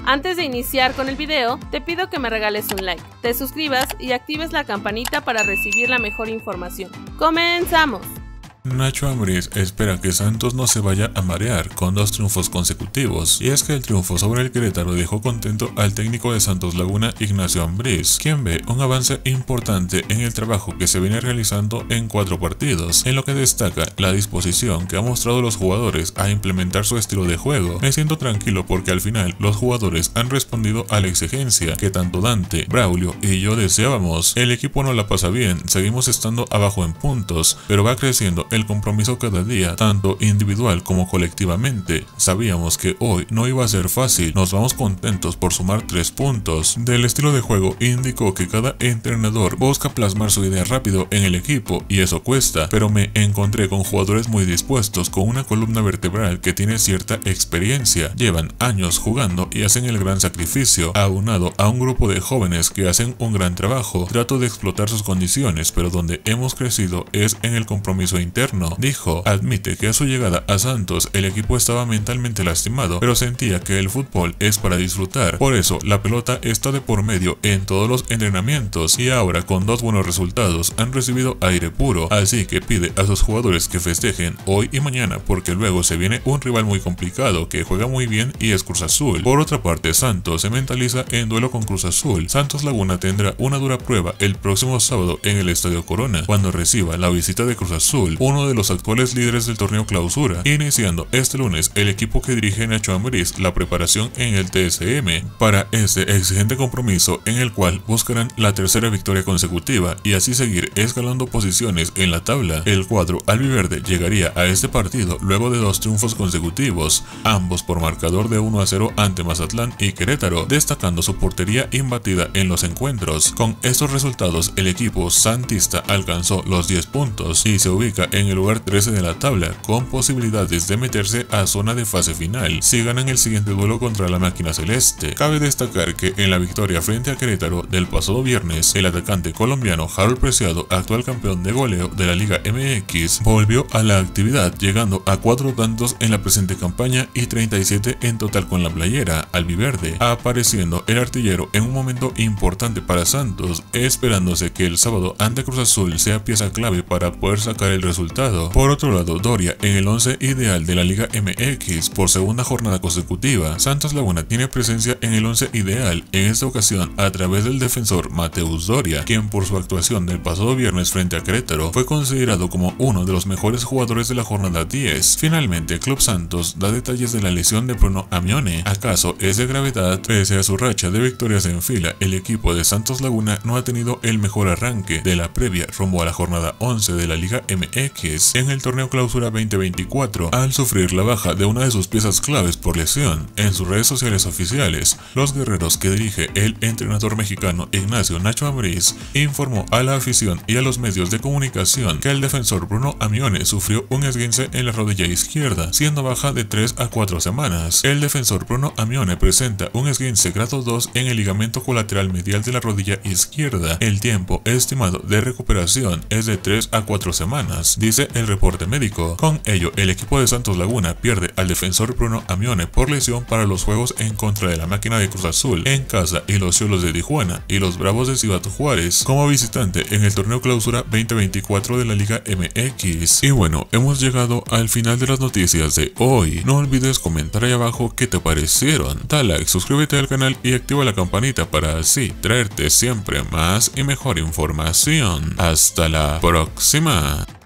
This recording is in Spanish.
Antes de iniciar con el video, te pido que me regales un like, te suscribas y actives la campanita para recibir la mejor información. ¡Comenzamos! Nacho Ambriz espera que Santos no se vaya a marear con 2 triunfos consecutivos, y es que el triunfo sobre el Querétaro dejó contento al técnico de Santos Laguna, Ignacio Ambriz, quien ve un avance importante en el trabajo que se viene realizando en 4 partidos, en lo que destaca la disposición que han mostrado los jugadores a implementar su estilo de juego. Me siento tranquilo porque al final los jugadores han respondido a la exigencia que tanto Dante, Braulio y yo deseábamos. El equipo no la pasa bien, seguimos estando abajo en puntos, pero va creciendo el compromiso cada día, tanto individual como colectivamente. Sabíamos que hoy no iba a ser fácil, nos vamos contentos por sumar 3 puntos. Del estilo de juego indicó que cada entrenador busca plasmar su idea rápido en el equipo y eso cuesta, pero me encontré con jugadores muy dispuestos, con una columna vertebral que tiene cierta experiencia, llevan años jugando y hacen el gran sacrificio, aunado a un grupo de jóvenes que hacen un gran trabajo. Trato de explotar sus condiciones, pero donde hemos crecido es en el compromiso interno, dijo. Admite que a su llegada a Santos el equipo estaba mentalmente lastimado, pero sentía que el fútbol es para disfrutar, por eso la pelota está de por medio en todos los entrenamientos y ahora con 2 buenos resultados han recibido aire puro, así que pide a sus jugadores que festejen hoy y mañana porque luego se viene un rival muy complicado que juega muy bien y es Cruz Azul. Por otra parte, Santos se mentaliza en duelo con Cruz Azul. Santos Laguna tendrá una dura prueba el próximo sábado en el Estadio Corona cuando reciba la visita de Cruz Azul, uno de los actuales líderes del torneo Clausura, iniciando este lunes el equipo que dirige Nacho Ambriz la preparación en el TSM para este exigente compromiso en el cual buscarán la 3ª victoria consecutiva y así seguir escalando posiciones en la tabla. El cuadro albiverde llegaría a este partido luego de 2 triunfos consecutivos, ambos por marcador de 1-0 ante Mazatlán y Querétaro, destacando su portería imbatida en los encuentros. Con estos resultados el equipo santista alcanzó los 10 puntos y se ubica en el lugar 13 de la tabla, con posibilidades de meterse a zona de fase final si ganan el siguiente duelo contra la máquina celeste. Cabe destacar que en la victoria frente a Querétaro del pasado viernes, el atacante colombiano Harold Preciado, actual campeón de goleo de la Liga MX, volvió a la actividad, llegando a 4 tantos en la presente campaña y 37 en total con la playera albiverde, apareciendo el artillero en un momento importante para Santos, esperándose que el sábado ante Cruz Azul sea pieza clave para poder sacar el resultado. Por otro lado, Doria en el 11 ideal de la Liga MX por segunda jornada consecutiva. Santos Laguna tiene presencia en el 11 ideal, en esta ocasión a través del defensor Mateus Doria, quien por su actuación del pasado viernes frente a Querétaro fue considerado como uno de los mejores jugadores de la jornada 10. Finalmente, Club Santos da detalles de la lesión de Bruno Amione. ¿Acaso es de gravedad? Pese a su racha de victorias en fila, el equipo de Santos Laguna no ha tenido el mejor arranque de la previa rumbo a la jornada 11 de la Liga MX en el torneo Clausura 2024, al sufrir la baja de una de sus piezas claves por lesión. En sus redes sociales oficiales, los guerreros que dirige el entrenador mexicano Ignacio Nacho Ambriz informó a la afición y a los medios de comunicación que el defensor Bruno Amione sufrió un esguince en la rodilla izquierda, siendo baja de 3 a 4 semanas. El defensor Bruno Amione presenta un esguince grado 2 en el ligamento colateral medial de la rodilla izquierda. El tiempo estimado de recuperación es de 3 a 4 semanas, dice el reporte médico. Con ello, el equipo de Santos Laguna pierde al defensor Bruno Amione por lesión para los juegos en contra de la máquina de Cruz Azul en casa y los Xolos de Tijuana y los Bravos de Ciudad Juárez como visitante en el torneo Clausura 2024 de la Liga MX. Y bueno, hemos llegado al final de las noticias de hoy. No olvides comentar ahí abajo qué te parecieron. Da like, suscríbete al canal y activa la campanita para así traerte siempre más y mejor información. Hasta la próxima.